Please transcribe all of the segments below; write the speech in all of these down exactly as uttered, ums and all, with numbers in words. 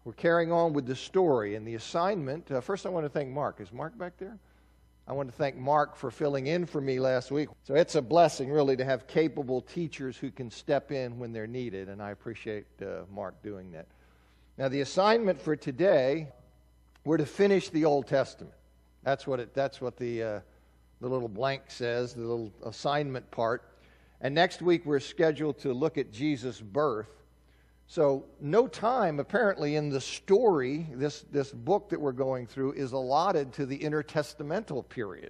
We're carrying on with the story and the assignment. Uh, first, I want to thank Mark. Is Mark back there? I want to thank Mark for filling in for me last week. So it's a blessing, really, to have capable teachers who can step in when they're needed, and I appreciate uh, Mark doing that. Now, the assignment for today, we're to finish the Old Testament. That's what it. That's what the uh, the little blank says, the little assignment part. And next week, we're scheduled to look at Jesus' birth. So no time, apparently, in the story, this, this book that we're going through, is allotted to the intertestamental period.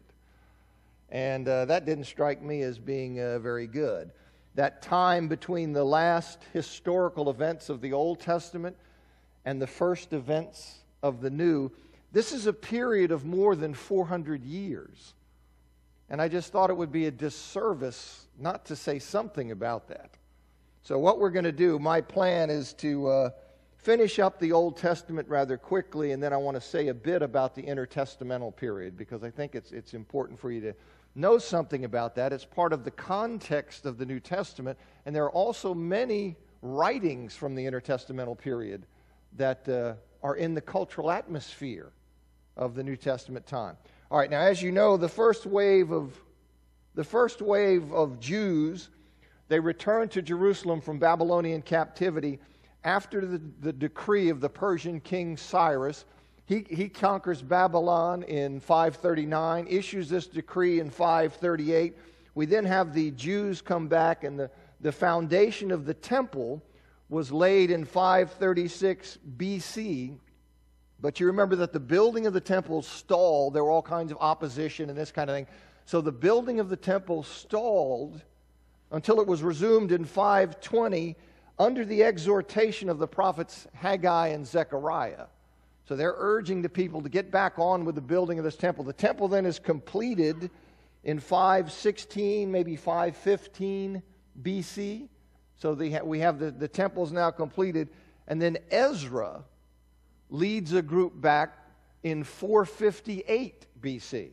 And uh, that didn't strike me as being uh, very good. That time between the last historical events of the Old Testament and the first events of the New, this is a period of more than four hundred years. And I just thought it would be a disservice not to say something about that. So what we're going to do, my plan is to uh, finish up the Old Testament rather quickly, and then I want to say a bit about the intertestamental period, because I think it's it's important for you to know something about that. It's part of the context of the New Testament, and there are also many writings from the intertestamental period that uh, are in the cultural atmosphere of the New Testament time. All right, now as you know, the first wave of the first wave of Jews, they returned to Jerusalem from Babylonian captivity after the, the decree of the Persian king Cyrus. He, he conquers Babylon in five thirty-nine, issues this decree in five thirty-eight. We then have the Jews come back, and the, the foundation of the temple was laid in five thirty-six B C. But you remember that the building of the temple stalled. There were all kinds of opposition and this kind of thing. So the building of the temple stalled until it was resumed in five twenty under the exhortation of the prophets Haggai and Zechariah. So they're urging the people to get back on with the building of this temple. The temple then is completed in five sixteen, maybe five fifteen B C. So they ha- we have the, the temple's now completed. And then Ezra leads a group back in four fifty-eight B C.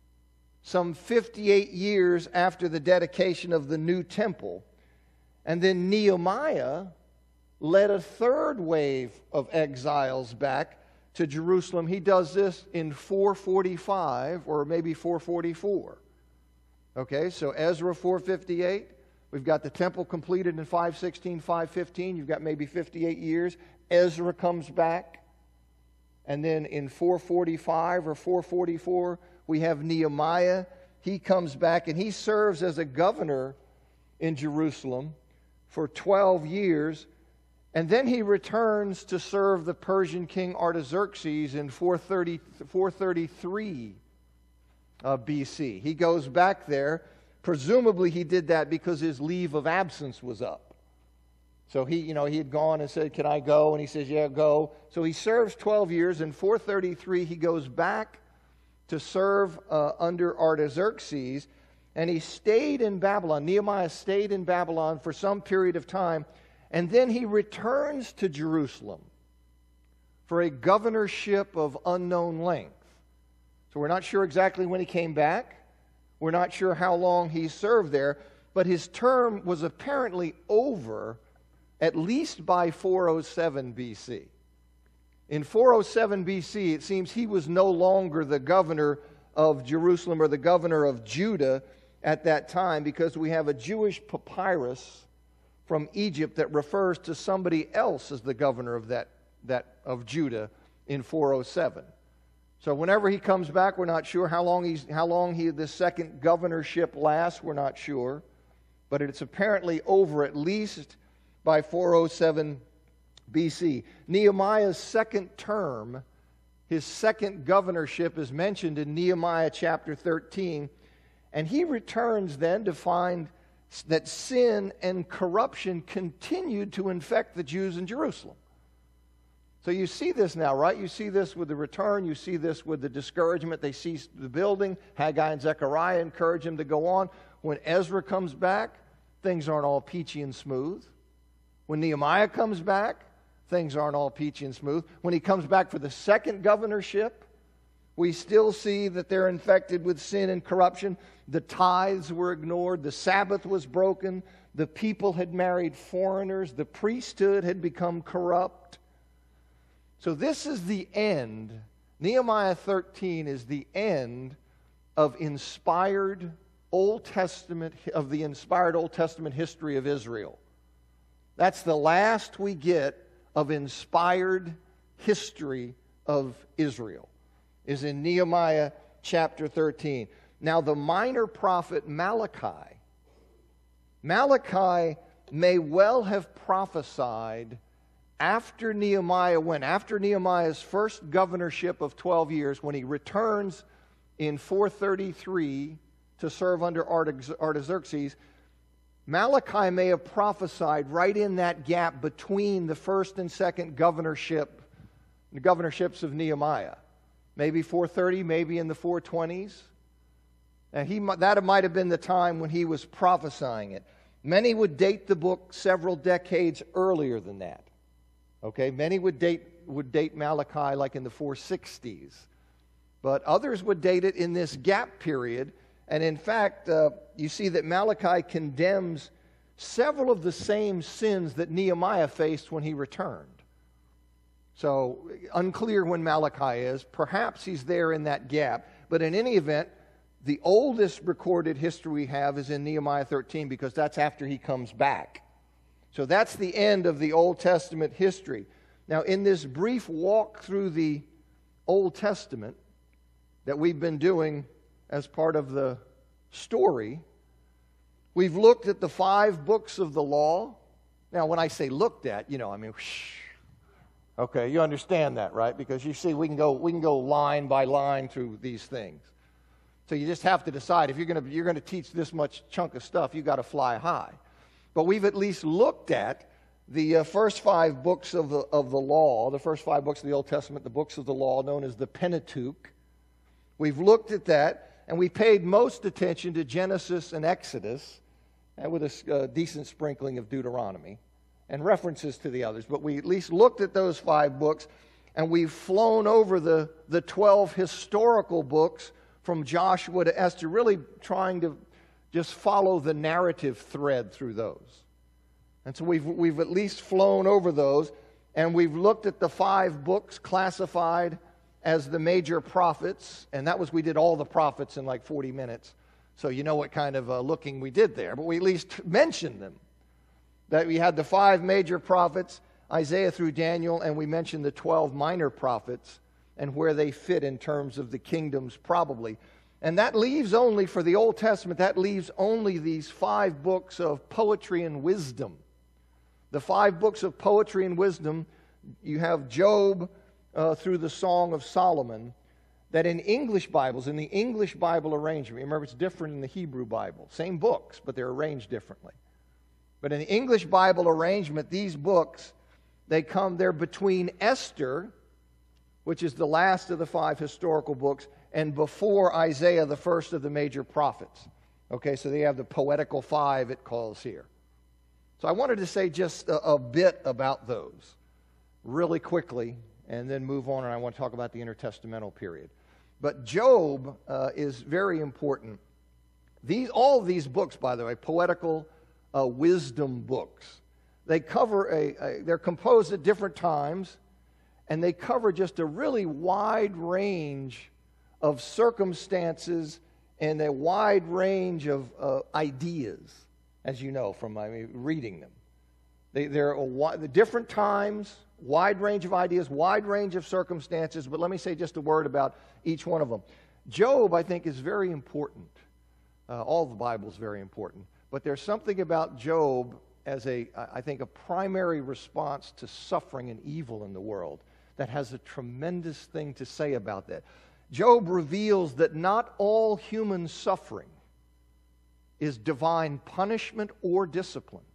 Some fifty-eight years after the dedication of the new temple. And then Nehemiah led a third wave of exiles back to Jerusalem. He does this in four forty-five or maybe four forty-four. Okay, so Ezra four fifty-eight. We've got the temple completed in five sixteen, five fifteen. You've got maybe fifty-eight years. Ezra comes back. And then in four forty-five or four forty-four, we have Nehemiah. He comes back and he serves as a governor in Jerusalem for twelve years. And then he returns to serve the Persian king Artaxerxes in four thirty, four thirty-three uh, B C. He goes back there. Presumably he did that because his leave of absence was up. So he, you know, he had gone and said, "Can I go?" And he says, "Yeah, go." So he serves twelve years. In four thirty-three, he goes back to serve uh, under Artaxerxes, and he stayed in Babylon. Nehemiah stayed in Babylon for some period of time, and then he returns to Jerusalem for a governorship of unknown length. So we're not sure exactly when he came back. We're not sure how long he served there, but his term was apparently over at least by four oh seven B C. In four oh seven B C, it seems he was no longer the governor of Jerusalem or the governor of Judah at that time, because we have a Jewish papyrus from Egypt that refers to somebody else as the governor of that, that of Judah in four oh seven. So whenever he comes back, we're not sure how long he's how long he this second governorship lasts. We're not sure, but it's apparently over at least by four oh seven B C. Nehemiah's second term, his second governorship, is mentioned in Nehemiah chapter thirteen, and he returns then to find that sin and corruption continued to infect the Jews in Jerusalem. So you see this now, right? You see this with the return. You see this with the discouragement. They cease the building. Haggai and Zechariah encourage him to go on. When Ezra comes back, things aren't all peachy and smooth. When Nehemiah comes back, things aren't all peachy and smooth. When he comes back for the second governorship, we still see that they're infected with sin and corruption. The tithes were ignored. The Sabbath was broken. The people had married foreigners. The priesthood had become corrupt. So this is the end. Nehemiah thirteen is the end of inspired Old Testament, of the inspired Old Testament history of Israel. That's the last we get of inspired history of Israel, is in Nehemiah chapter thirteen. Now the minor prophet Malachi, Malachi may well have prophesied after Nehemiah went, after Nehemiah's first governorship of twelve years, when he returns in four thirty-three to serve under Artaxerxes. Malachi may have prophesied right in that gap between the first and second governorship, the governorships of Nehemiah. Maybe four thirty, maybe in the four twenties. And he, that might have been the time when he was prophesying it. Many would date the book several decades earlier than that. Okay, many would date, would date Malachi like in the four sixties. But others would date it in this gap period. And in fact, uh, you see that Malachi condemns several of the same sins that Nehemiah faced when he returned. So, unclear when Malachi is. Perhaps he's there in that gap. But in any event, the oldest recorded history we have is in Nehemiah thirteen, because that's after he comes back. So that's the end of the Old Testament history. Now, in this brief walk through the Old Testament that we've been doing as part of the story, we've looked at the five books of the law. Now, when I say looked at, you know, I mean, whoosh. Okay, you understand that, right? Because you see, we can go we can go line by line through these things. So you just have to decide if you're going to you're going to teach this much chunk of stuff, you got to fly high. But we've at least looked at the uh, first five books of the of the law, the first five books of the Old Testament, the books of the law known as the Pentateuch. We've looked at that, and we paid most attention to Genesis and Exodus, and with a uh, decent sprinkling of Deuteronomy and references to the others. But we at least looked at those five books, and we've flown over the, the twelve historical books from Joshua to Esther, really trying to just follow the narrative thread through those. And so we've, we've at least flown over those, and we've looked at the five books classified as the major prophets, and that was, we did all the prophets in like forty minutes, so you know what kind of uh, looking we did there, but we at least mentioned them. That we had the five major prophets, Isaiah through Daniel, and we mentioned the twelve minor prophets and where they fit in terms of the kingdoms probably. And that leaves only, for the Old Testament, that leaves only these five books of poetry and wisdom. The five books of poetry and wisdom, you have Job uh, through the Song of Solomon, that in English Bibles, in the English Bible arrangement, remember it's different in the Hebrew Bible. Same books, but they're arranged differently. But in the English Bible arrangement, these books, they come there between Esther, which is the last of the five historical books, and before Isaiah, the first of the major prophets. Okay, so they have the poetical five, it calls here. So I wanted to say just a, a bit about those really quickly, and then move on, and I want to talk about the intertestamental period. But Job uh, is very important. These, all of these books, by the way, poetical uh, wisdom books, they cover a, a, they're composed at different times, and they cover just a really wide range of circumstances and a wide range of uh, ideas, as you know from I mean, reading them. They, they're a, the different times, wide range of ideas, wide range of circumstances, but let me say just a word about each one of them. Job, I think, is very important. Uh, all the Bible is very important. But there's something about Job as a, I think, a primary response to suffering and evil in the world that has a tremendous thing to say about that. Job reveals that not all human suffering is divine punishment or discipline.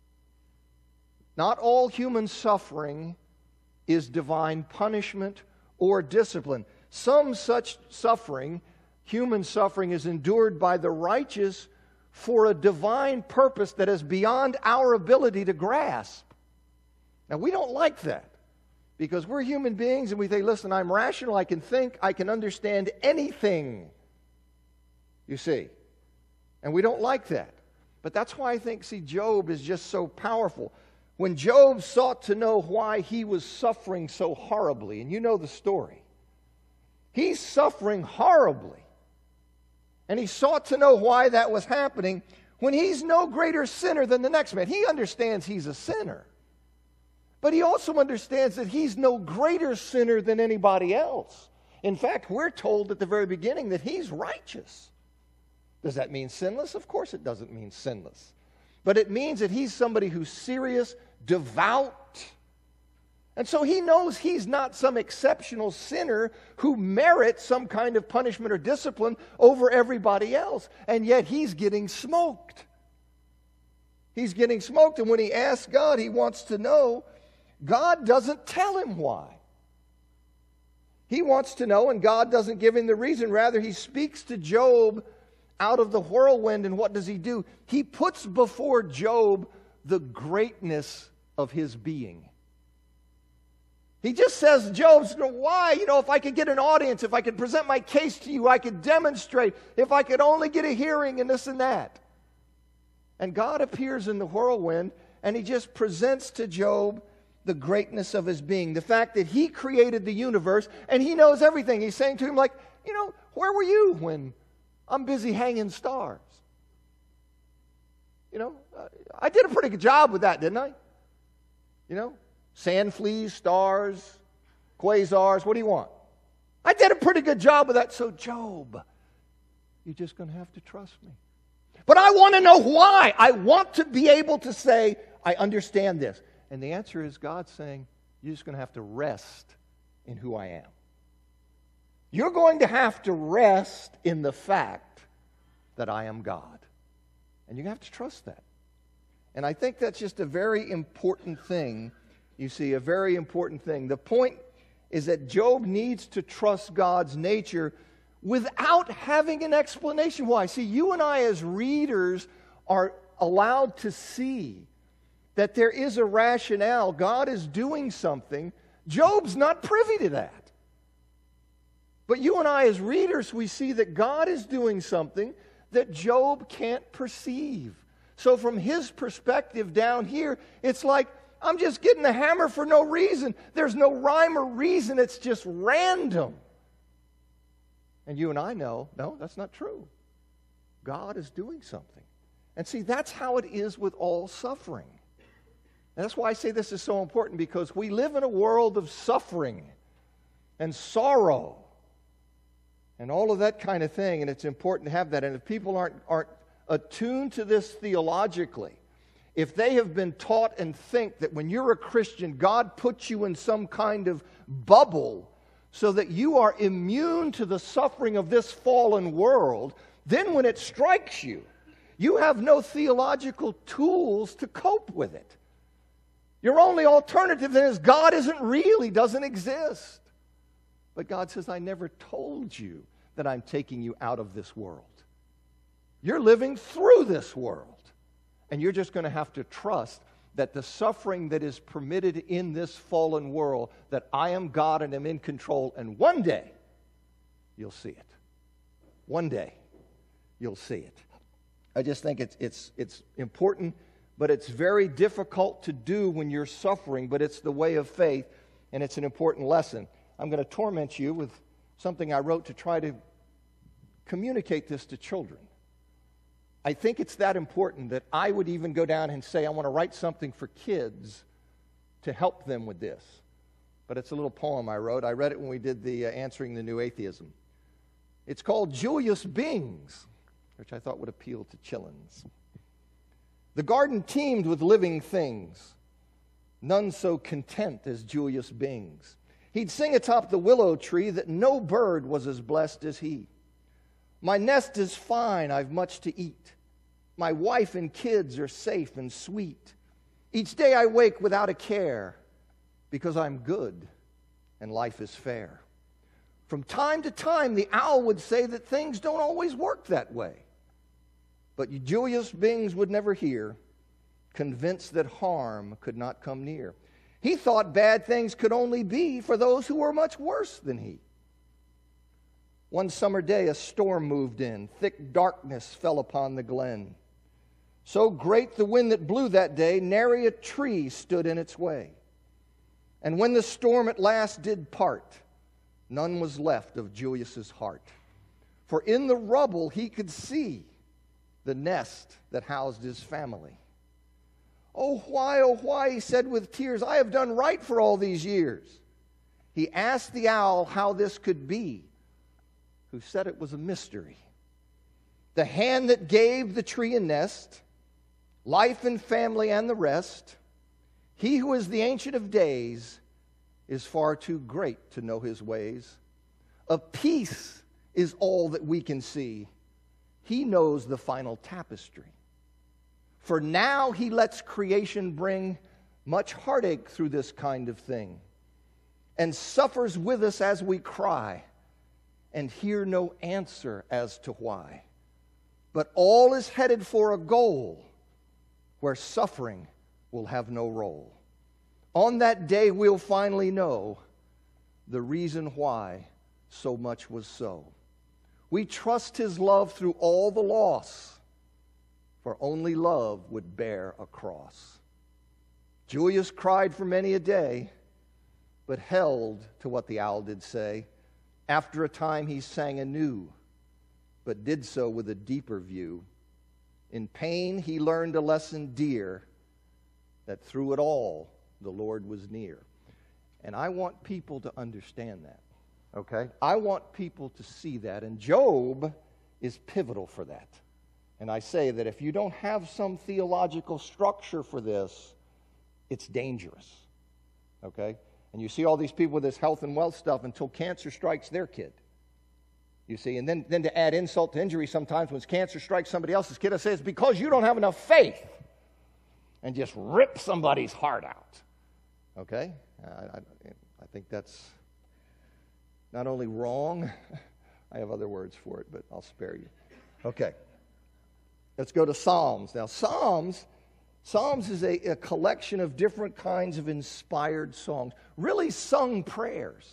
Not all human suffering is divine punishment or discipline. Some such suffering, human suffering, is endured by the righteous for a divine purpose that is beyond our ability to grasp. Now, we don't like that because we're human beings and we think, listen, I'm rational, I can think, I can understand anything, you see. And we don't like that. But that's why I think, see, Job is just so powerful. When Job sought to know why he was suffering so horribly, and you know the story, he's suffering horribly. And he sought to know why that was happening when he's no greater sinner than the next man. He understands he's a sinner. But he also understands that he's no greater sinner than anybody else. In fact, we're told at the very beginning that he's righteous. Does that mean sinless? Of course it doesn't mean sinless. But it means that he's somebody who's serious, devout. And so he knows he's not some exceptional sinner who merits some kind of punishment or discipline over everybody else. And yet he's getting smoked. He's getting smoked. And when he asks God, he wants to know, God doesn't tell him why. He wants to know, and God doesn't give him the reason. Rather, he speaks to Job out of the whirlwind, and what does he do? He puts before Job the greatness of his being. He just says, Job, why? You know, if I could get an audience, if I could present my case to you, I could demonstrate, if I could only get a hearing and this and that. And God appears in the whirlwind, and he just presents to Job the greatness of his being. The fact that he created the universe, and he knows everything. He's saying to him, like, you know, where were you when I'm busy hanging stars? You know, I did a pretty good job with that, didn't I? You know, sand fleas, stars, quasars, what do you want? I did a pretty good job with that. So, Job, you're just going to have to trust me. But I want to know why. I want to be able to say, I understand this. And the answer is God's saying, you're just going to have to rest in who I am. You're going to have to rest in the fact that I am God. And you have to trust that. And I think that's just a very important thing. You see, a very important thing. The point is that Job needs to trust God's nature without having an explanation why. See, you and I as readers are allowed to see that there is a rationale. God is doing something. Job's not privy to that. But you and I as readers, we see that God is doing something that Job can't perceive. So from his perspective down here, it's like, I'm just getting a hammer for no reason. There's no rhyme or reason. It's just random. And you and I know, no, that's not true. God is doing something. And see, that's how it is with all suffering. And that's why I say this is so important, because we live in a world of suffering and sorrow and all of that kind of thing, and it's important to have that. And if people aren't, aren't attuned to this theologically, if they have been taught and think that when you're a Christian, God puts you in some kind of bubble so that you are immune to the suffering of this fallen world, then when it strikes you, you have no theological tools to cope with it. Your only alternative then is God isn't real. He doesn't exist. But God says, I never told you that I'm taking you out of this world. You're living through this world. And you're just going to have to trust that the suffering that is permitted in this fallen world, that I am God and am in control, and one day you'll see it. One day you'll see it. I just think it's it's it's important, but it's very difficult to do when you're suffering, but it's the way of faith, and it's an important lesson. I'm going to torment you with something I wrote to try to communicate this to children. I think it's that important that I would even go down and say, I want to write something for kids to help them with this. But it's a little poem I wrote. I read it when we did the uh, Answering the New Atheism. It's called Julius Bings, which I thought would appeal to chillins. The garden teemed with living things, none so content as Julius Bings. He'd sing atop the willow tree that no bird was as blessed as he. My nest is fine, I've much to eat. My wife and kids are safe and sweet. Each day I wake without a care, because I'm good and life is fair. From time to time, the owl would say that things don't always work that way. But Julius Bings would never hear, convinced that harm could not come near. He thought bad things could only be for those who were much worse than he. One summer day, a storm moved in. Thick darkness fell upon the glen. So great the wind that blew that day, nary a tree stood in its way. And when the storm at last did part, none was left of Julius's heart. For in the rubble he could see the nest that housed his family. Oh, why, oh, why, he said with tears, I have done right for all these years. He asked the owl how this could be, who said it was a mystery. The hand that gave the tree a nest, life and family and the rest, he who is the Ancient of Days is far too great to know his ways. A piece is all that we can see. He knows the final tapestry. For now he lets creation bring much heartache through this kind of thing, and suffers with us as we cry, and hear no answer as to why. But all is headed for a goal where suffering will have no role. On that day we'll finally know the reason why so much was so. We trust his love through all the loss, for only love would bear a cross. Julius cried for many a day, but held to what the owl did say. After a time he sang anew, but did so with a deeper view. In pain he learned a lesson dear, that through it all the Lord was near. And I want people to understand that, okay? I want people to see that, and Job is pivotal for that. And I say that if you don't have some theological structure for this, it's dangerous, okay? And you see all these people with this health and wealth stuff until cancer strikes their kid. You see, and then, then to add insult to injury sometimes when cancer strikes somebody else's kid, I say it's because you don't have enough faith, and just rip somebody's heart out, okay? I, I, I think that's not only wrong, I have other words for it, but I'll spare you. Okay. Let's go to Psalms. Now, Psalms, Psalms is a, a collection of different kinds of inspired songs, really sung prayers.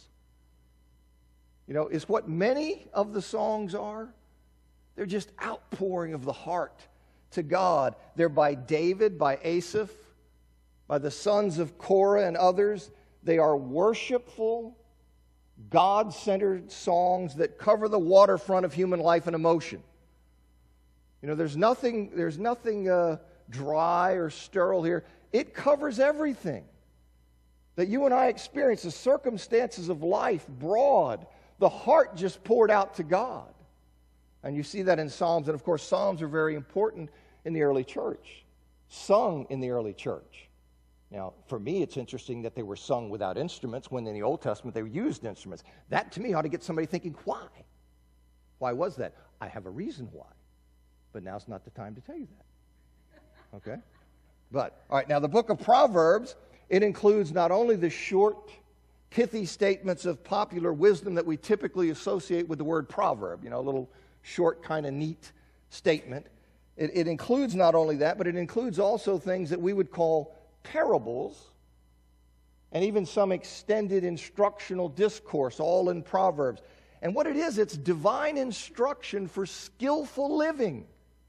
You know, is what many of the songs are. They're just outpouring of the heart to God. They're by David, by Asaph, by the sons of Korah and others. They are worshipful, God-centered songs that cover the waterfront of human life and emotion. You know, there's nothing, there's nothing uh, dry or sterile here. It covers everything that you and I experience, the circumstances of life, broad, the heart just poured out to God. And you see that in Psalms. And of course, Psalms are very important in the early church, sung in the early church. Now, for me, it's interesting that they were sung without instruments when in the Old Testament they used instruments. That, to me, ought to get somebody thinking, why? Why was that? I have a reason why. But now's not the time to tell you that. Okay? But, all right, now the book of Proverbs, it includes not only the short, pithy statements of popular wisdom that we typically associate with the word proverb, you know, a little short, kind of neat statement. It, it includes not only that, but it includes also things that we would call parables, and even some extended instructional discourse, all in Proverbs. And what it is, it's divine instruction for skillful living.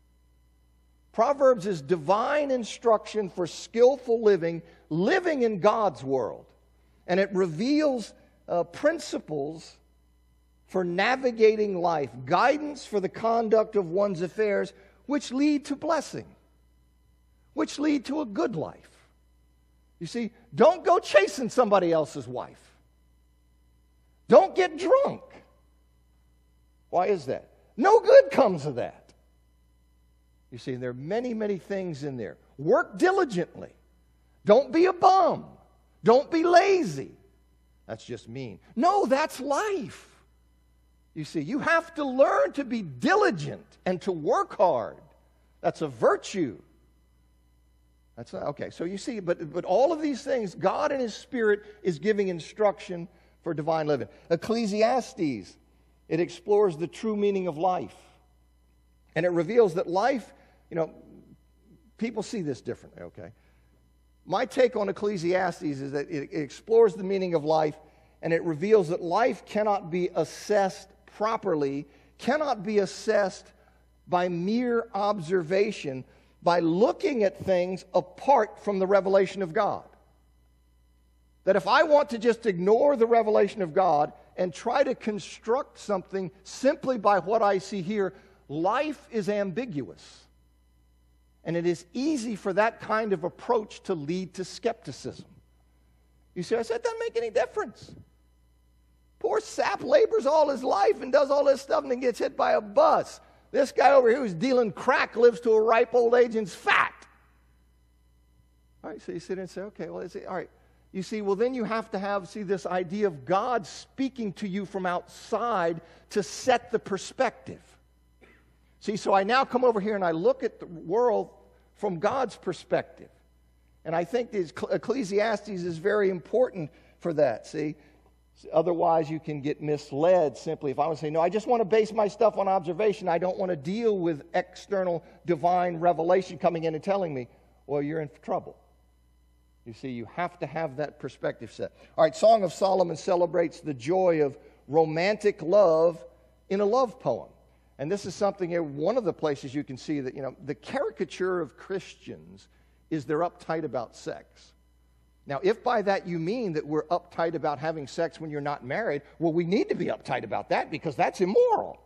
Proverbs is divine instruction for skillful living, living in God's world. And it reveals uh, principles for navigating life, guidance for the conduct of one's affairs, which lead to blessing, which lead to a good life. You see, don't go chasing somebody else's wife. Don't get drunk. Why is that? No good comes of that. You see, there are many, many things in there. Work diligently. Don't be a bum. Don't be lazy. That's just mean. No, that's life. You see, you have to learn to be diligent and to work hard. That's a virtue. That's not, okay, so you see, but, but all of these things, God in His Spirit is giving instruction for divine living. Ecclesiastes, it explores the true meaning of life. And it reveals that life, you know, people see this differently, okay? My take on Ecclesiastes is that it, it explores the meaning of life, and it reveals that life cannot be assessed properly, cannot be assessed by mere observation, by looking at things apart from the revelation of God. That if I want to just ignore the revelation of God and try to construct something simply by what I see here, life is ambiguous. And it is easy for that kind of approach to lead to skepticism. You see, I said, it doesn't make any difference. Poor sap labors all his life and does all this stuff and then gets hit by a bus. This guy over here who's dealing crack lives to a ripe old age and's fat. All right, so you sit there and say, okay, well, is it, all right. You see, well, then you have to have, see, this idea of God speaking to you from outside to set the perspective. See, so I now come over here and I look at the world from God's perspective. And I think this Ecclesiastes is very important for that, see. Otherwise, you can get misled simply. If I would say, no, I just want to base my stuff on observation. I don't want to deal with external divine revelation coming in and telling me, well, you're in trouble. You see, you have to have that perspective set. All right, Song of Solomon celebrates the joy of romantic love in a love poem. And this is something, one of the places you can see that, you know, the caricature of Christians is they're uptight about sex. Now, if by that you mean that we're uptight about having sex when you're not married, well, we need to be uptight about that because that's immoral.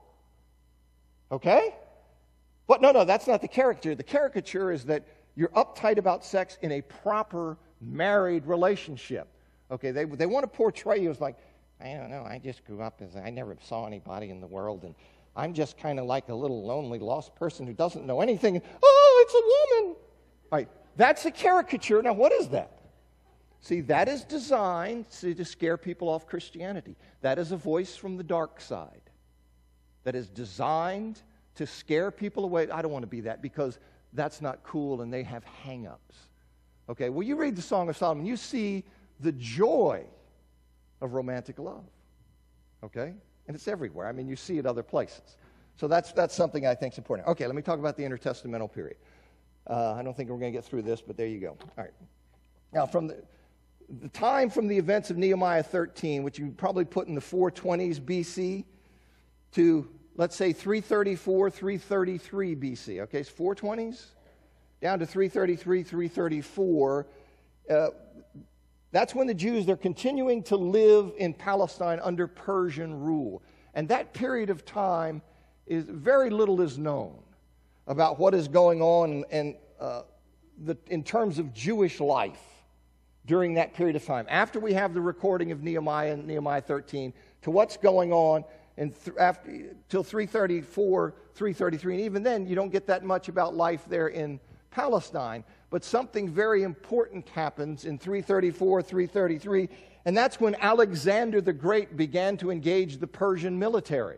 Okay? But no, no, that's not the caricature. The caricature is that you're uptight about sex in a proper married relationship. Okay, they, they want to portray you as like, I don't know, I just grew up as, I never saw anybody in the world, and I'm just kind of like a little lonely, lost person who doesn't know anything. And, oh, it's a woman. All right, that's a caricature. Now, what is that? See, that is designed see, to scare people off Christianity. That is a voice from the dark side that is designed to scare people away. I don't want to be that because that's not cool and they have hang-ups. Okay, well, you read the Song of Solomon, you see the joy of romantic love. Okay? And it's everywhere. I mean, you see it other places. So that's, that's something I think is important. Okay, let me talk about the intertestamental period. Uh, I don't think we're going to get through this, but there you go. All right. Now, from the... The time from the events of Nehemiah thirteen, which you probably put in the four twenties B C, to, let's say, three thirty-four, three thirty-three B C. Okay, it's four twenties down to three thirty-three, three thirty-four. Uh, that's when the Jews, they're continuing to live in Palestine under Persian rule. And that period of time, is very little is known about what is going on and uh, the, in terms of Jewish life during that period of time. After we have the recording of Nehemiah and Nehemiah thirteen, to what's going on and th- after till three thirty-four, three thirty-three, and even then you don't get that much about life there in Palestine. But something very important happens in three thirty-four, three thirty-three, and that's when Alexander the Great began to engage the Persian military.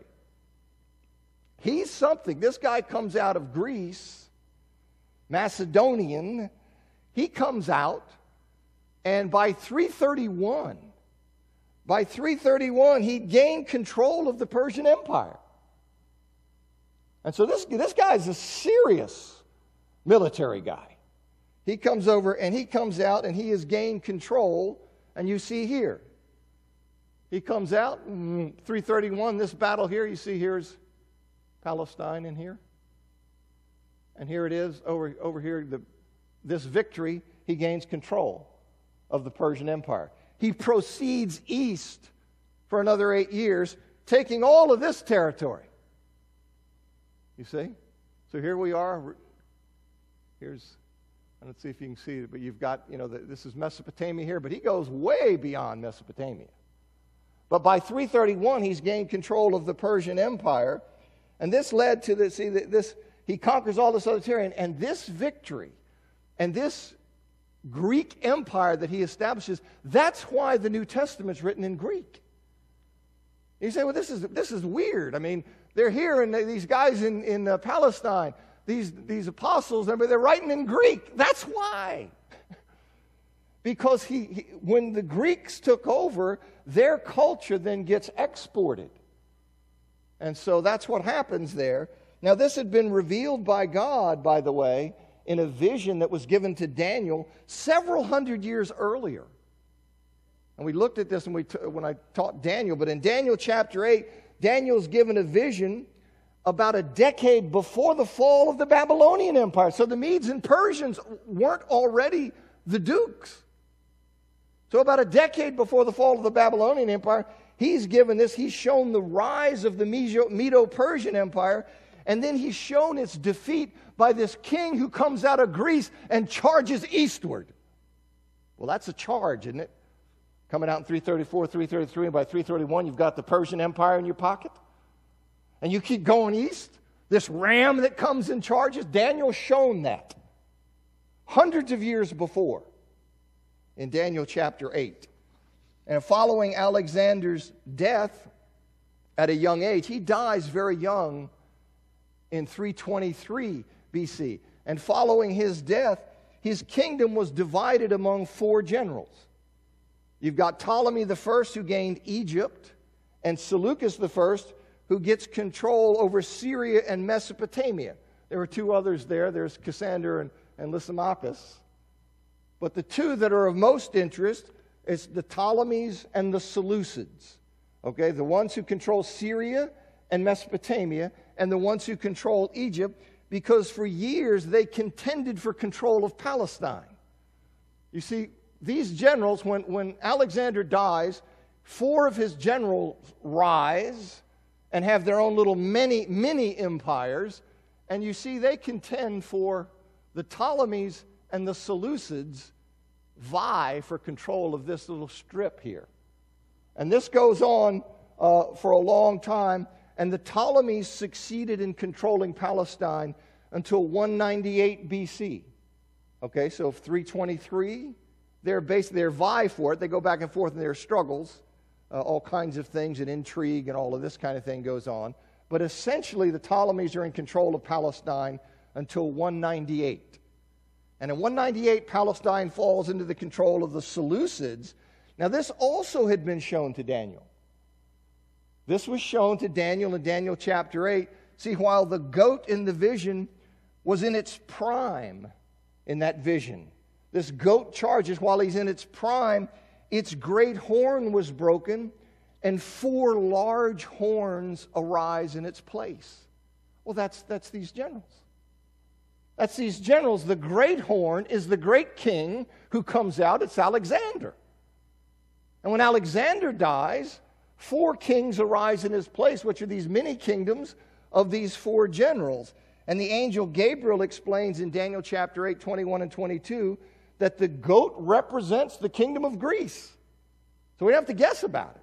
He's something. This guy comes out of Greece, Macedonian. He comes out. And by three thirty-one, by three thirty-one, he gained control of the Persian Empire. And so this, this guy is a serious military guy. He comes over and he comes out and he has gained control. And you see here, he comes out, three thirty-one, this battle here, you see here's Palestine in here. And here it is, over, over here, the, this victory, he gains control of the Persian Empire. He proceeds east for another eight years, taking all of this territory. You see? So here we are. Here's, I don't see if you can see it, but you've got, you know, the, this is Mesopotamia here, but he goes way beyond Mesopotamia. But by three thirty-one, he's gained control of the Persian Empire, and this led to this, see, this, he conquers all this other territory, and this victory, and this Greek empire that he establishes, that's why the New Testament's written in Greek. You say, well, this is this is weird. I mean, they're here, and these guys in, in uh, Palestine, these, these apostles, they're writing in Greek. That's why. Because he, he, when the Greeks took over, their culture then gets exported. And so that's what happens there. Now, this had been revealed by God, by the way, in a vision that was given to Daniel several hundred years earlier. And we looked at this when, we t- when I taught Daniel, but in Daniel chapter eight, Daniel's given a vision about a decade before the fall of the Babylonian Empire. So the Medes and Persians weren't already the dukes. So about a decade before the fall of the Babylonian Empire, he's given this. He's shown the rise of the Medo-Persian Empire, and then he's shown its defeat by this king who comes out of Greece and charges eastward. Well, that's a charge, isn't it? Coming out in three thirty-four, three thirty-three, and by three thirty-one, you've got the Persian Empire in your pocket. And you keep going east. This ram that comes and charges, Daniel's shown that hundreds of years before in Daniel chapter eight. And following Alexander's death at a young age, he dies very young in three twenty-three B C. And following his death, his kingdom was divided among four generals. You've got Ptolemy the First, who gained Egypt, and Seleucus the First, who gets control over Syria and Mesopotamia. There were two others there. There's Cassander and, and Lysimachus. But the two that are of most interest is the Ptolemies and the Seleucids. Okay, the ones who control Syria and Mesopotamia, and the ones who control Egypt, because for years they contended for control of Palestine. You see, these generals, when, when Alexander dies, four of his generals rise and have their own little mini, mini empires, and you see they contend for the Ptolemies and the Seleucids vie for control of this little strip here. And this goes on uh, for a long time, and the Ptolemies succeeded in controlling Palestine until one ninety-eight B C. Okay, so three twenty-three, they're basically, they're vie for it. They go back and forth in their struggles. Uh, all kinds of things and intrigue and all of this kind of thing goes on. But essentially, the Ptolemies are in control of Palestine until one ninety-eight. And in one ninety-eight, Palestine falls into the control of the Seleucids. Now, this also had been shown to Daniel. This was shown to Daniel in Daniel chapter eight. See, while the goat in the vision was in its prime in that vision, this goat charges while he's in its prime, its great horn was broken, and four large horns arise in its place. Well, that's, that's these generals. That's these generals. The great horn is the great king who comes out. It's Alexander. And when Alexander dies, four kings arise in his place, which are these mini kingdoms of these four generals. And the angel Gabriel explains in Daniel chapter eight, twenty-one and twenty-two, that the goat represents the kingdom of Greece. So we don't have to guess about it.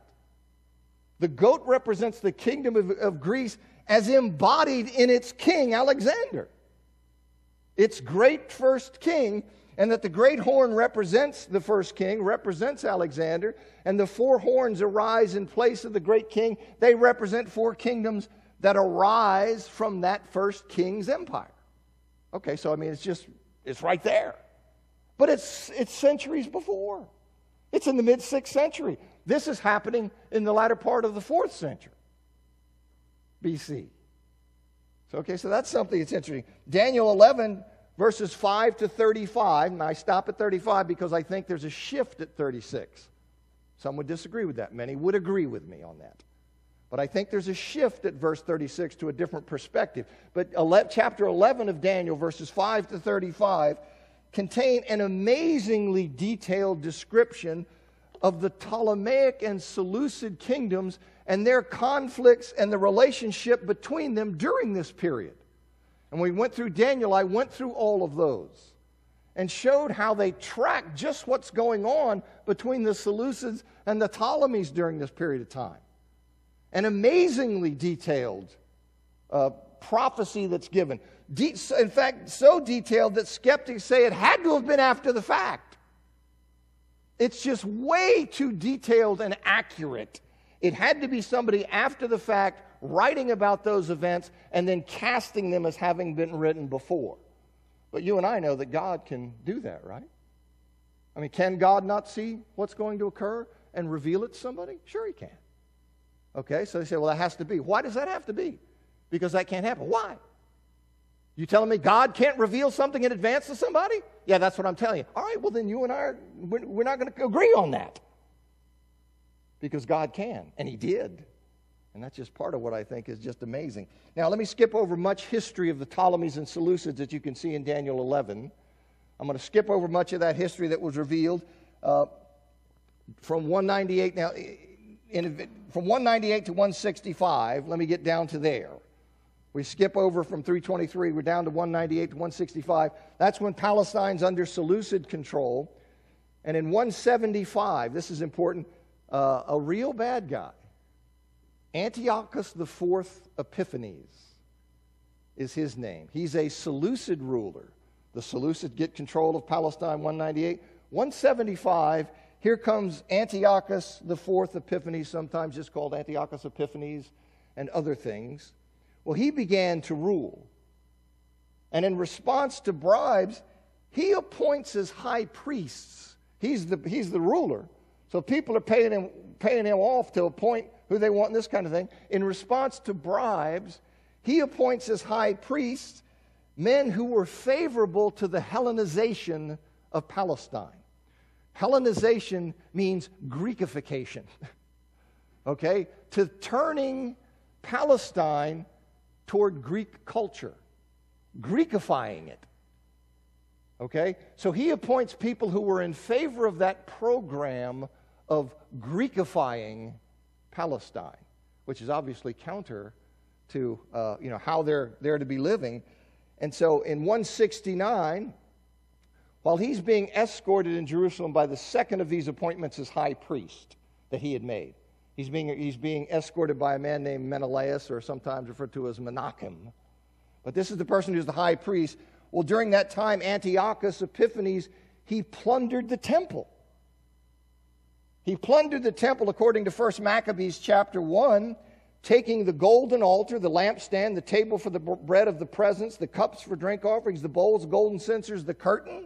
The goat represents the kingdom of, of Greece as embodied in its king, Alexander. Its great first king, and that the great horn represents the first king, represents Alexander, and the four horns arise in place of the great king. They represent four kingdoms that arise from that first king's empire. Okay, so I mean, it's just, it's right there. But it's, it's centuries before. It's in the mid-sixth century. This is happening in the latter part of the fourth century B C. So, okay, so that's something that's interesting. Daniel eleven, verses five to thirty-five, and I stop at thirty-five because I think there's a shift at thirty-six. Some would disagree with that. Many would agree with me on that. But I think there's a shift at verse thirty-six to a different perspective. But chapter eleven of Daniel, verses five to thirty-five, contain an amazingly detailed description of the Ptolemaic and Seleucid kingdoms and their conflicts and the relationship between them during this period. And when we went through Daniel, I went through all of those and showed how they track just what's going on between the Seleucids and the Ptolemies during this period of time. An amazingly detailed uh, prophecy that's given. De- in fact, so detailed that skeptics say it had to have been after the fact. It's just way too detailed and accurate. It had to be somebody after the fact writing about those events and then casting them as having been written before. But you and I know that God can do that, right? I mean, can God not see what's going to occur and reveal it to somebody? Sure he can. Okay, so they say, well, that has to be. Why does that have to be? Because that can't happen. Why? You telling me God can't reveal something in advance to somebody? Yeah, that's what I'm telling you. All right, well, then you and I, are, we're not going to agree on that. Because God can, and he did. And that's just part of what I think is just amazing. Now, let me skip over much history of the Ptolemies and Seleucids that you can see in Daniel eleven. I'm going to skip over much of that history that was revealed uh, from one ninety-eight. Now, in, from one ninety-eight to one sixty-five, let me get down to there. We skip over from three twenty-three, we're down to one ninety-eight to one sixty-five. That's when Palestine's under Seleucid control. And in one seventy-five, this is important, uh, a real bad guy, Antiochus the Fourth Epiphanes is his name. He's a Seleucid ruler. The Seleucids get control of Palestine, one ninety-eight. one seventy-five, here comes Antiochus the Fourth Epiphanes, sometimes just called Antiochus Epiphanes, and other things. Well, he began to rule. And in response to bribes, he appoints as high priests. He's the, he's the ruler. So people are paying him, paying him off to appoint who they want and this kind of thing. In response to bribes, he appoints as high priests men who were favorable to the Hellenization of Palestine. Hellenization means Greekification. Okay? To turning Palestine toward Greek culture, Greekifying it. Okay? So he appoints people who were in favor of that program of Greekifying Palestine, which is obviously counter to uh, you know, how they're, they're to be living. And so in one sixty-nine, while he's being escorted in Jerusalem by the second of these appointments as high priest that he had made, he's being, he's being escorted by a man named Menelaus, or sometimes referred to as Menachem. But this is the person who's the high priest. Well, during that time, Antiochus Epiphanes, he plundered the temple. He plundered the temple according to First Maccabees chapter one, taking the golden altar, the lampstand, the table for the bread of the presence, the cups for drink offerings, the bowls, golden censers, the curtain.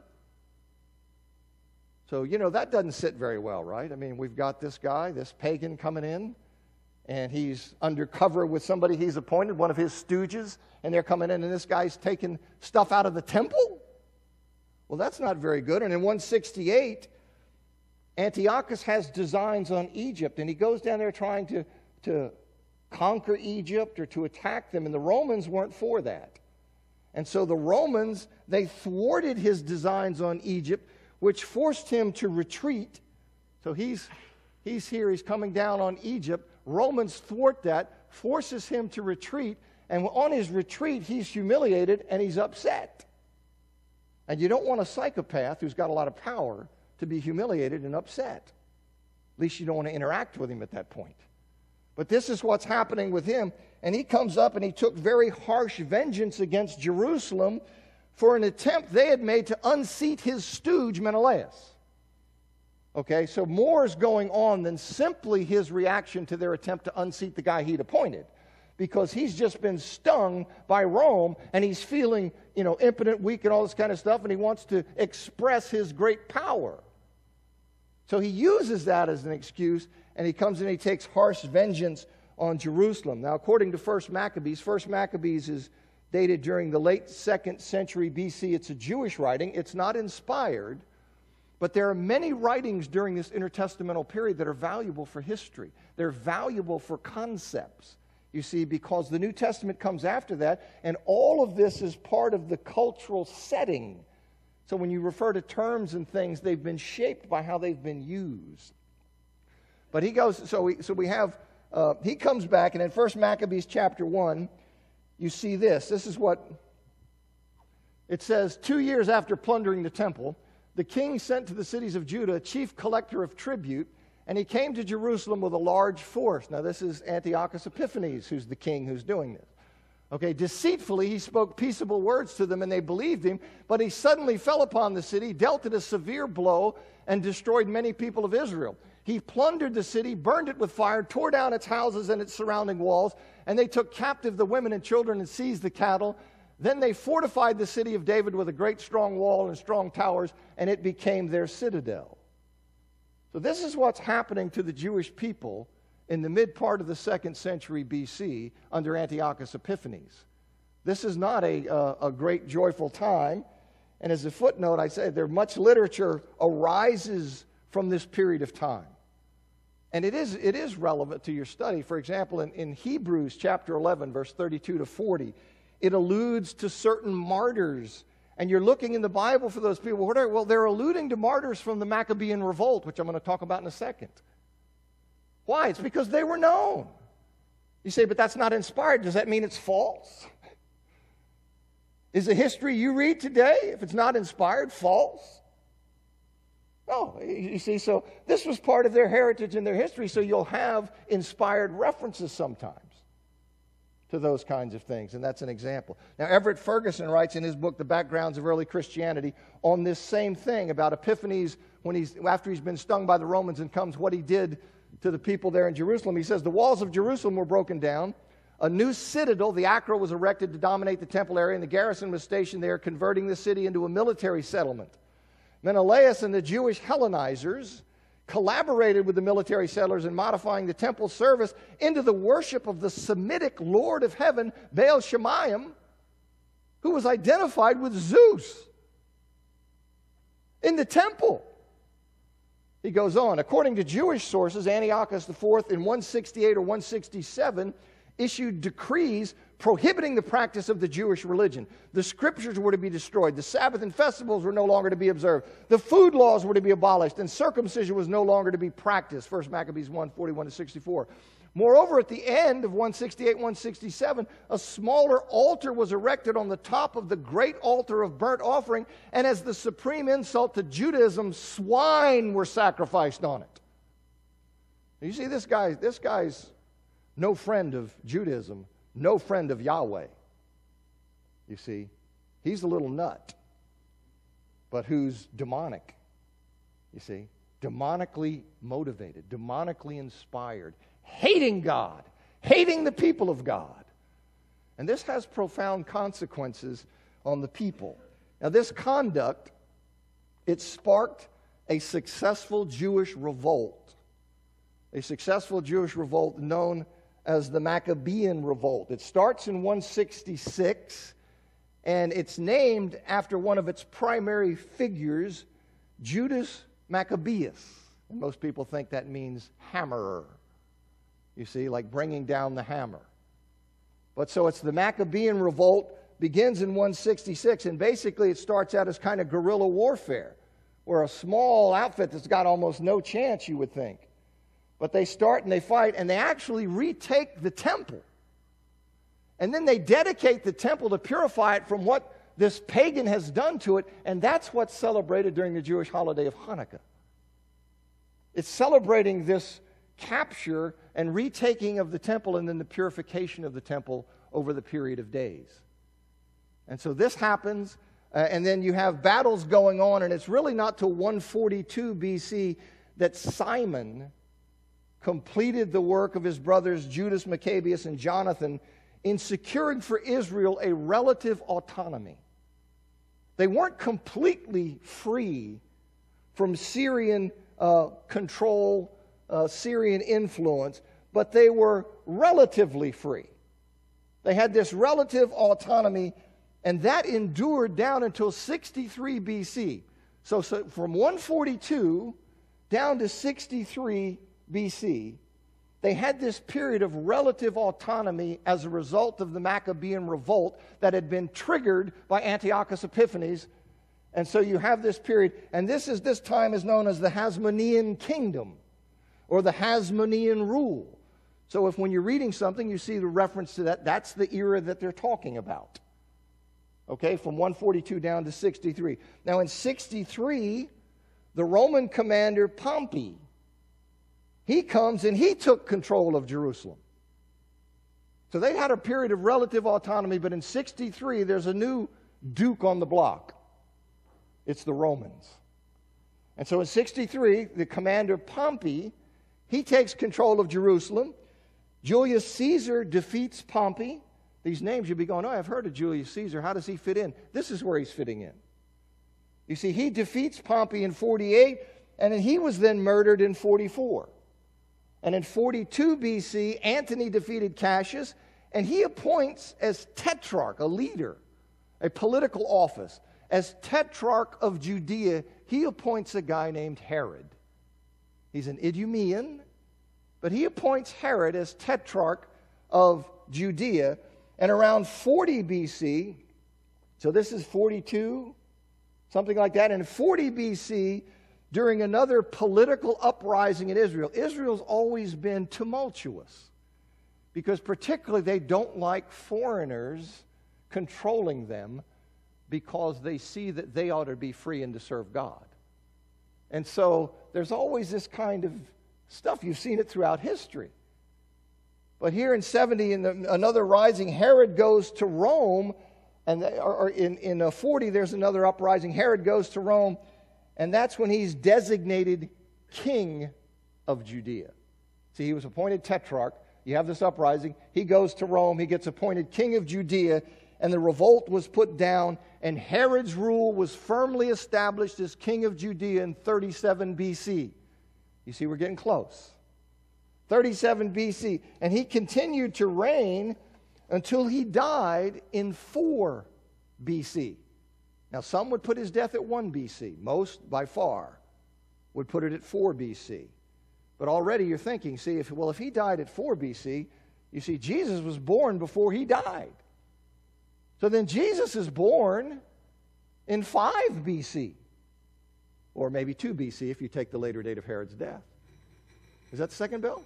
So, you know, that doesn't sit very well, right? I mean, we've got this guy, this pagan coming in, and he's undercover with somebody he's appointed, one of his stooges, and they're coming in, and this guy's taking stuff out of the temple? Well, that's not very good. And in one sixty-eight, Antiochus has designs on Egypt, and he goes down there trying to, to conquer Egypt or to attack them, and the Romans weren't for that. And so the Romans, they thwarted his designs on Egypt, which forced him to retreat. So he's, he's here, he's coming down on Egypt. Romans thwart that, forces him to retreat, and on his retreat, he's humiliated and he's upset. And you don't want a psychopath who's got a lot of power to be humiliated and upset. At least you don't want to interact with him at that point. But this is what's happening with him. And he comes up and he took very harsh vengeance against Jerusalem for an attempt they had made to unseat his stooge, Menelaus. Okay, so more is going on than simply his reaction to their attempt to unseat the guy he'd appointed. Because he's just been stung by Rome, and he's feeling, you know, impotent, weak, and all this kind of stuff, and he wants to express his great power. So he uses that as an excuse, and he comes in and he takes harsh vengeance on Jerusalem. Now, according to First Maccabees, First Maccabees is dated during the late second century B C. It's a Jewish writing. It's not inspired, but there are many writings during this intertestamental period that are valuable for history. They're valuable for concepts, you see, because the New Testament comes after that, and all of this is part of the cultural setting. So when you refer to terms and things, they've been shaped by how they've been used. But he goes, so we, so we have, uh, he comes back, and in First Maccabees chapter one, you see this. This is what it says. Two years after plundering the temple, the king sent to the cities of Judah a chief collector of tribute, and he came to Jerusalem with a large force. Now, this is Antiochus Epiphanes, who's the king who's doing this. Okay, deceitfully, he spoke peaceable words to them, and they believed him, but he suddenly fell upon the city, dealt it a severe blow, and destroyed many people of Israel. He plundered the city, burned it with fire, tore down its houses and its surrounding walls, and they took captive the women and children and seized the cattle. Then they fortified the city of David with a great strong wall and strong towers, and it became their citadel. So this is what's happening to the Jewish people in the mid part of the second century B C under Antiochus Epiphanes. This is not a, uh, a great joyful time. And as a footnote, I say there much literature arises from this period of time. And it is, it is relevant to your study. For example, in, in Hebrews chapter eleven, verse thirty-two to forty, it alludes to certain martyrs. And you're looking in the Bible for those people. What are, well, they're alluding to martyrs from the Maccabean revolt, which I'm going to talk about in a second. Why? It's because they were known. You say, but that's not inspired. Does that mean it's false? Is the history you read today, if it's not inspired, false? No. You see, so this was part of their heritage and their history, so you'll have inspired references sometimes to those kinds of things, and that's an example. Now, Everett Ferguson writes in his book, The Backgrounds of Early Christianity, on this same thing about Epiphanes, when he's, after he's been stung by the Romans and comes, what he did to the people there in Jerusalem. He says, the walls of Jerusalem were broken down. A new citadel, the Acra, was erected to dominate the temple area, and the garrison was stationed there, converting the city into a military settlement. Menelaus and the Jewish Hellenizers collaborated with the military settlers in modifying the temple service into the worship of the Semitic Lord of Heaven, Baal Shemayim, who was identified with Zeus in the temple. He goes on. According to Jewish sources, Antiochus the fourth in one sixty-eight or one sixty-seven issued decrees prohibiting the practice of the Jewish religion. The scriptures were to be destroyed. The Sabbath and festivals were no longer to be observed. The food laws were to be abolished, and circumcision was no longer to be practiced. First Maccabees one, forty-one to sixty-four. Moreover, at the end of one sixty-eight, one sixty-seven, a smaller altar was erected on the top of the great altar of burnt offering, and as the supreme insult to Judaism, swine were sacrificed on it. You see, this guy, this guy's no friend of Judaism, no friend of Yahweh. You see, he's a little nut, but who's demonic, you see, demonically motivated, demonically inspired, hating God, hating the people of God. And this has profound consequences on the people. Now, this conduct, it sparked a successful Jewish revolt, a successful Jewish revolt known as the Maccabean Revolt. It starts in one sixty-six, and it's named after one of its primary figures, Judas Maccabeus. And most people think that means hammerer. You see, like bringing down the hammer. But so it's the Maccabean Revolt, begins in one sixty-six, and basically it starts out as kind of guerrilla warfare, where a small outfit that's got almost no chance, you would think. But they start and they fight, and they actually retake the temple. And then they dedicate the temple to purify it from what this pagan has done to it, and that's what's celebrated during the Jewish holiday of Hanukkah. It's celebrating this capture and retaking of the temple and then the purification of the temple over the period of days. And so this happens, uh, and then you have battles going on, and it's really not till one forty-two B C that Simon completed the work of his brothers Judas Maccabeus and Jonathan in securing for Israel a relative autonomy. They weren't completely free from Syrian uh, control, uh, Syrian influence, but they were relatively free. They had this relative autonomy, and that endured down until sixty-three B C. So, so from one forty-two down to sixty-three B C, they had this period of relative autonomy as a result of the Maccabean revolt that had been triggered by Antiochus Epiphanes. And so you have this period, and this is this time is known as the Hasmonean kingdom, or the Hasmonean rule. So if when you're reading something, you see the reference to that, that's the era that they're talking about. Okay, from one forty-two down to sixty-three. Now in sixty-three, the Roman commander Pompey, he comes and he took control of Jerusalem. So they had a period of relative autonomy, but in sixty-three, there's a new duke on the block. It's the Romans. And so in sixty-three, the commander Pompey, he takes control of Jerusalem. Julius Caesar defeats Pompey. These names, you'll be going, oh, I've heard of Julius Caesar. How does he fit in? This is where he's fitting in. You see, he defeats Pompey in forty-eight, and then he was then murdered in forty-four. And in forty-two B C, Antony defeated Cassius, and he appoints as tetrarch, a leader, a political office. As tetrarch of Judea, he appoints a guy named Herod. He's an Idumean, But he appoints Herod as tetrarch of Judea, and around forty B C, so this is forty-two, something like that, and in forty B C, during another political uprising in Israel. Israel's always been tumultuous because particularly they don't like foreigners controlling them because they see that they ought to be free and to serve God. And so there's always this kind of stuff. You've seen it throughout history. But here in seventy, in the, another rising, Herod goes to Rome, and or, or in, in forty, there's another uprising. Herod goes to Rome, and that's when he's designated king of Judea. See, he was appointed tetrarch. You have this uprising. He goes to Rome. He gets appointed king of Judea, and the revolt was put down, and Herod's rule was firmly established as king of Judea in thirty-seven B C. You see, we're getting close. thirty-seven B C. And he continued to reign until he died in four B C. Now, some would put his death at one B C. Most, by far, would put it at four B C. But already you're thinking, see, if, well, if he died at four B C, you see, Jesus was born before he died. So then Jesus is born in five B C. Or maybe two B C if you take the later date of Herod's death. Is that the second bell?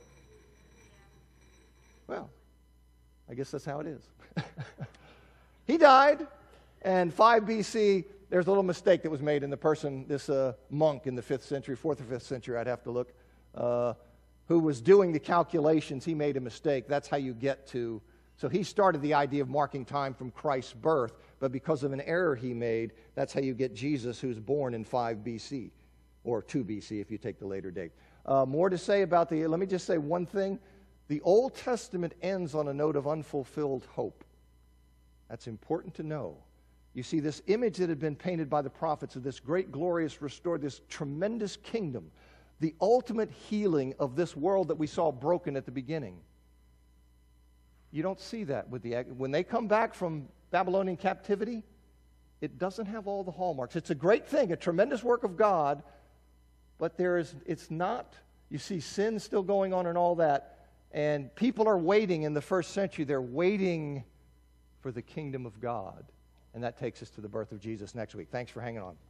Well, I guess that's how it is. He died, and five B C, there's a little mistake that was made in the person, this uh, monk in the fifth century, fourth or fifth century, I'd have to look, uh, who was doing the calculations. He made a mistake. That's how you get to, so he started the idea of marking time from Christ's birth, but because of an error he made, that's how you get Jesus, who's born in five B C, or two B C if you take the later date. Uh, more to say about the, let me just say one thing. The Old Testament ends on a note of unfulfilled hope. That's important to know. You see, this image that had been painted by the prophets of this great, glorious, restored, this tremendous kingdom, the ultimate healing of this world that we saw broken at the beginning. You don't see that with the, when they come back from Babylonian captivity, it doesn't have all the hallmarks. It's a great thing, a tremendous work of God, but there is, it's not, you see sin still going on and all that, and people are waiting in the first century. They're waiting for the kingdom of God. And that takes us to the birth of Jesus next week. Thanks for hanging on.